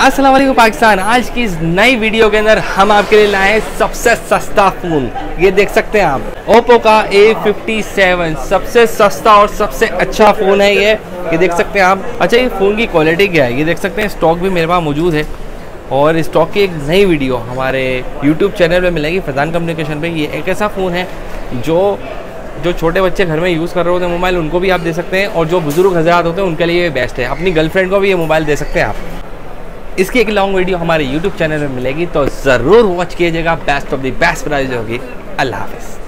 अस्सलाम वालेकुम पाकिस्तान। आज की इस नई वीडियो के अंदर हम आपके लिए लाए हैं सबसे सस्ता फ़ोन। ये देख सकते हैं आप ओप्पो का A57 सबसे सस्ता और सबसे अच्छा फ़ोन है ये देख सकते हैं आप। अच्छा, ये फ़ोन की क्वालिटी क्या है ये देख सकते हैं। स्टॉक भी मेरे पास मौजूद है और स्टॉक की एक नई वीडियो हमारे यूट्यूब चैनल पर मिलेगी फैज़ान कम्युनिकेशन पे। ये एक ऐसा फ़ोन है जो छोटे बच्चे घर में यूज़ कर रहे होते हैं मोबाइल, उनको भी आप दे सकते हैं, और जो बुजुर्ग हज़रात होते हैं उनके लिए ये बेस्ट है। अपनी गर्लफ्रेंड को भी ये मोबाइल दे सकते हैं आप। इसकी एक लॉन्ग वीडियो हमारे YouTube चैनल में मिलेगी, तो ज़रूर वॉच कीजिएगा। Best of the best price होगी। अल्लाह हाफ़िज़।